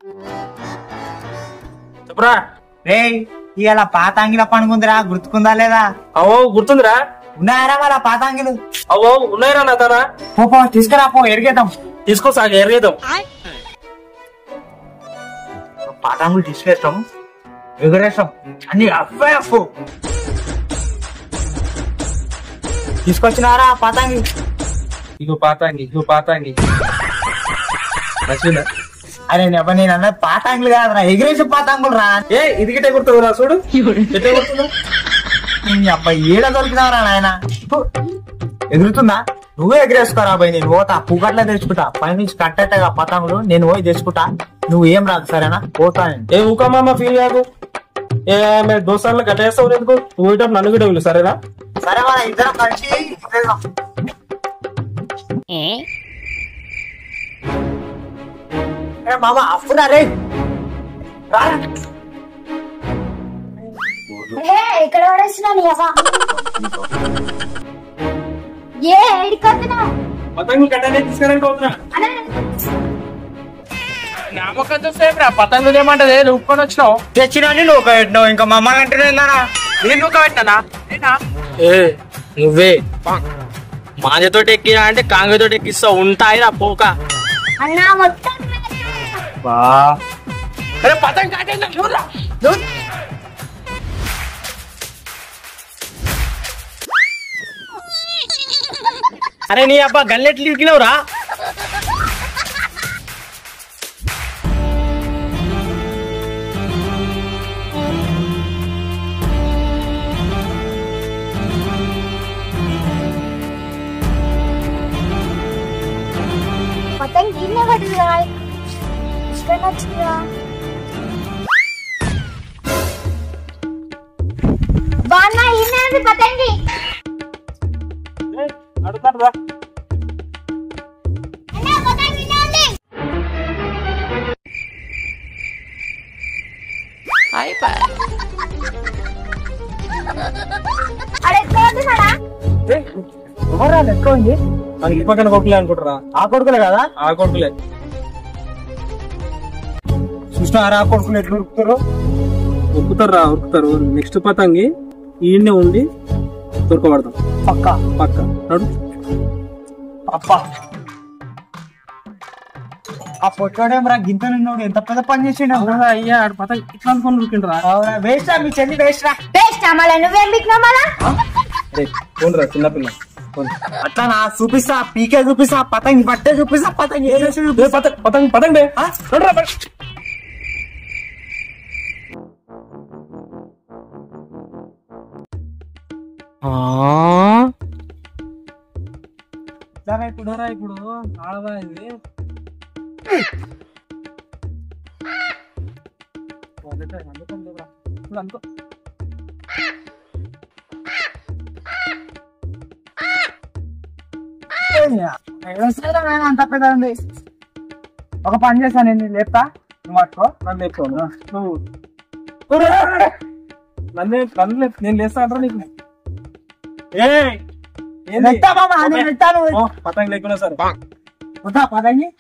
చెప్పురా. రే ఇవాళ పాతాంగిల పండుగ గుర్తుకుందా లేదా? అవో గుర్తుందిరా. ఉన్నాయరా వాళ్ళ పాతాంగిలు? అవో ఉన్నాయిరా నా తారా. పో తీసుకురా, పో ఎరిగేద్దాం. తీసుకో సాగు ఎరగేద్దాం. పాతాంగులు తీసుకేస్తాం, ఎగురేస్తాం, అన్ని అఫ్ఫే అఫ్ఫు. తీసుకొచ్చినారా పాతాంగి? ఇగో పాతాంగి, ఇగో పాతాంగి. నచ్చిందా? అరే నెబ్బ నేను అన్న పాతాంగులు కాదురా, ఎగిరేసే పాతాంగులు రా. ఏ ఇది గిట్టే గుర్తుందిరా చూడు. ఎట్టే గుర్తుందా? అబ్బాయి ఏడ దొరికినారా నాయన? ఎగురుతుందా? నువ్వే ఎగిరేసుకోరా అబ్బాయి. నేను పోతా, పుగట్లా తెచ్చుకుంటా. పైనుంచి కట్టేటగా పతంగులు నేను పోయి తెచ్చుకుంటా. నువ్వు ఏం రాదు సరేనా? పోతా. ఏ ఊకమ్మా ఫీల్ కాదు. ఏ మేము దోసార్లు కట్టేస్తావు ఎందుకు? ఊయటం నన్ను కూడా వీళ్ళు సరేనా? సరే మన ఇద్దరం కలిసి మామ అప్పుడా రే ఇక్కడ పడేస్తున్నా పతంగులు కట్టనే తీసుకురండి పోతున్నా. నామకంతో సేపు రా. పతంగులు ఏమంటది? నువ్వుకొని వచ్చినావు. తెచ్చినా నువ్వు పెట్టినావు. ఇంకా మమ్మల్ని అంటే నేను నువ్వు పెట్టినా? ఏ నువ్వే మాజతో ఎక్కినా అంటే కాంగతో ఎక్కిస్తా. ఉంటాయిరా పోక. అన్నా మొత్తం పతంగ చూడరా. అరే నీ అబ్బా గల్లెట్లు ఇరికినవురా. పతంగి గిన్నె పడుతుందా? ఇక్కడ వచ్చిందా? బాన్నా ఇన్నేది పతంగి అడుగుతాడు రా. ఎక్కువండి ఈ పక్కన కొడుకులే అనుకుంటారా? ఆ కొడుకులే కదా? ఆ కొడుకులే. చూసినారా ఆ కొడుకులు ఎట్లు ఉరుకుతారు? ఉరుకుతారా? ఉరుకుతారు. నెక్స్ట్ పతంగి ఈయన్నే ఉండి దొరకబడతాం. పక్క పక్క నడు. అప్ప ఆ పొట్టోడేం రా గింత నిన్నోడు ఎంత పెద్ద పని చేసిండు. అయ్యా ఆడు పతంగి ఇట్లా అనుకుని ఉరికిండ్రా. వేస్ట్ రా మీ చెల్లి, వేస్ట్ రా. మళ్ళా నువ్వేం బిక్కినావు మళ్ళా? పోన్రా చిన్నపిల్ల. అట్లా నా చూపిస్తా, పీకే చూపిస్తా, పతంగి పట్టే చూపిస్తా, పతంగి పతంగ్ పతంగ్ బే. ఇప్పుడు ఆడదా ఇది? అనుకో అంత పెద్ద ఉంది. ఒక పని చేస్తాను, నేను లేపుతా, నువ్వు పట్టుకో. నన్ను లేపుతావు నువ్వు? నేను లేస్తా అంటారా నీకు? పతంగి లేకున్నా సరే పతంగి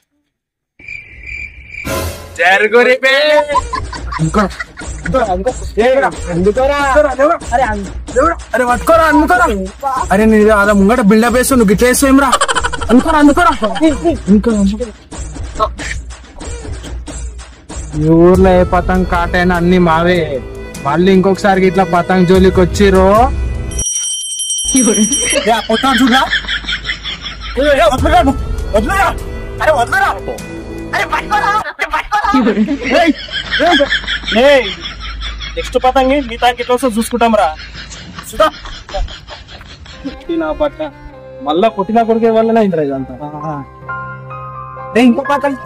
అరే పట్టుకోరా, అందుకోరా. అరే నేను అలా ముంగట బిల్డప్ వేస్తావు, నువ్వు గిట్ల వేస్తావు ఏమరా? అందుకోరా అందుకోరా. ఈ ఊర్లో ఏ పతంగ్ కాటైనా అన్ని మావే. మళ్ళీ ఇంకొకసారి ఇట్లా పతంగ్ జోలికి వచ్చిరో చూడరా. అరే వద్దురా. నెక్స్ట్ పతంగి నీ తాకి ఇట్లా వస్తే చూసుకుంటాం రా. నా పట్ల మళ్ళా కొట్టినా కొడికే వల్లనే అయిందిరా ఇదంతా. ఇంకో పతంగి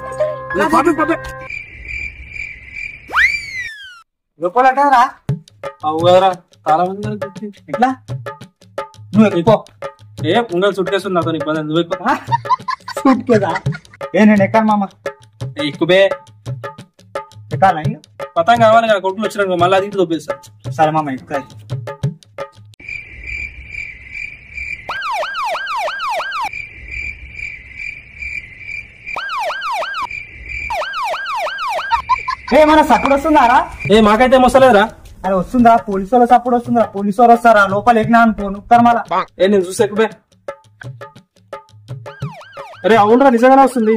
రూపాయలరా. అవు కదరా, చాలా మంది. ఎట్లా నువ్వు ఎక్కువ ఏ ముంగల్ చుట్టేస్తుంది నాతో ఇబ్బంది. నువ్వు ఎక్కువ చూట్టుకోదా? నేను ఎక్కాను మామ. ఎక్కువే ఎక్కాలా? పతంగ కావాలి కదా, కొట్టులు వచ్చినా మళ్ళీ అది దొబ్బేస్తా. సరే మామ ఎక్కువ. ఏమన్నా సపోర్ట్ వస్తుందారా? మాకైతే వస్తలేదురా. అరే వస్తుందా? పోలీసు వాళ్ళ సపోర్ట్ వస్తుందా? పోలీసు వాళ్ళు వస్తారా? లోపల ఎక్కినా అనుకో నొక్కుతారు మళ్ళా. నేను చూసి ఎక్కువే. అరే అవునరా, నిజంగానే వస్తుంది.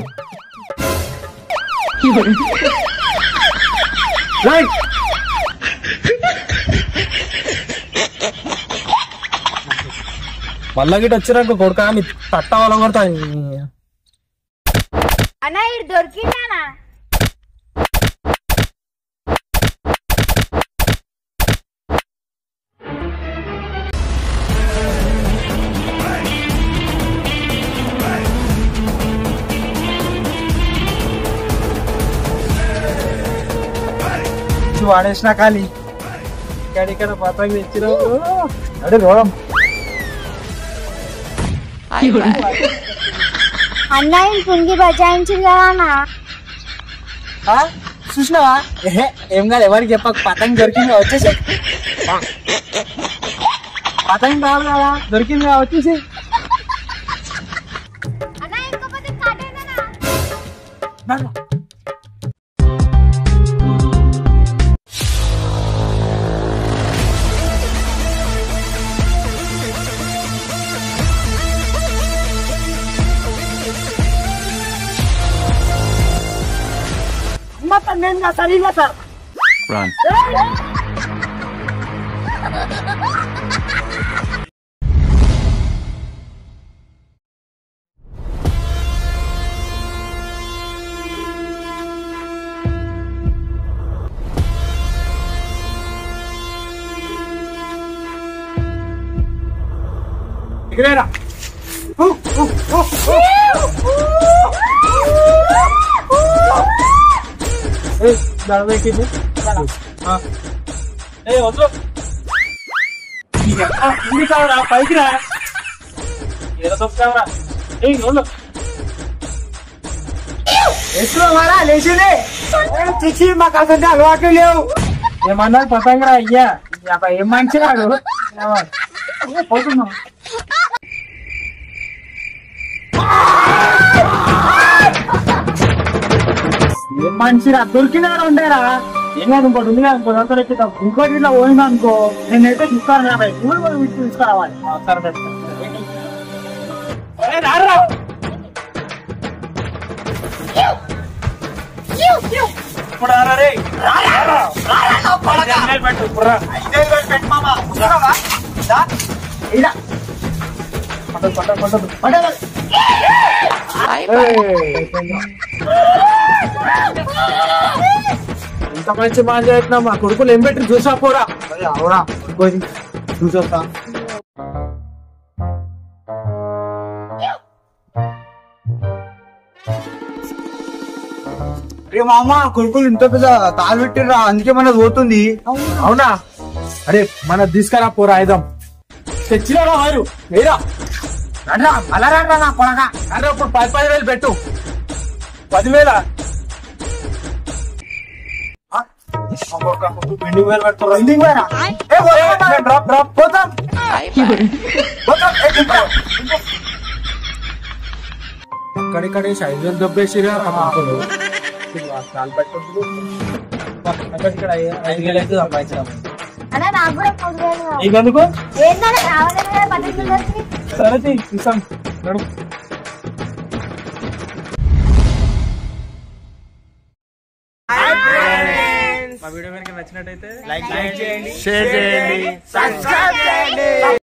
మళ్ళా గిట్ వచ్చినాక కొడుక మీ తట్ట వాళ్ళం కొడతా. అన్న ఇటు దొరికిందానా? వాడేసిన ఖాళీ ఇక్కడ పతంగి ఇచ్చినావు. అడే రోడం అన్న పుంగి బచాయించింది కదా అన్న. చూసినావా? ఏం కాదు, ఎవరికి చెప్పక పతంగి దొరికింది వచ్చేసి. పతంగి కావాలి కదా, దొరికింది వచ్చేసి. అన్న ఇంకొకటి కాటేనా? నేను సరిగా సార్ ఇక్కడేరా. పైకి రా. వేసుకున్నావారా? లేచింది చిచ్చి, మాకు అసలు అలవాట్లు లేవు. ఏమన్నాడు పతంగా అయ్యా? ఏం మంచి రాడు పోతున్నాం. ఏం మంచిరా దొరికినారా? ఉండేరా? ఏం కాదు, ఇంకోటి ఉంది కదా, ఇంకోటి అంతా ఎక్కుతాం. ఇంకోటి ఇట్లా పోయింది అనుకో, నేనైతే చూస్తాను కదా, ఊరు కూడా విడిచి తీసుకురావాలి. సరే ఇంత మంచి మాట చేస్తున్నా. మా కొడుకులు ఏం పెట్టి చూసా పోరా. అవునా చూసొస్తా. రే మామ, కొడుకులు ఇంత పెద్ద తాళ్ళు పెట్టిర్రా, అందుకే మనది పోతుంది. అవునా? అరే మన తీసుకురా పోరా, ఆయుధం తెచ్చినారా వారు వేరా. రండ్రా అలా రండ్రా నా కొడగా. అరే ఇప్పుడు 10,000 పెట్టు. 10,000 20,000 పెడతారు. అక్కడిక్కడే 5,000 దొబ్బేసిరా. ఇక్కడ 5,000 అయితే సంపాదించాము. అన్న నాకు కూడా 3,000 నీకెందుకు? ఏంటన్నా రావాలి కదా పద్ధతులు. సరే తీసాం నడు. మా వీడియో కనుక నచ్చినట్టయితే లైక్ చేయండి, షేర్ చేయండి, సబ్స్క్రైబ్ చేయండి.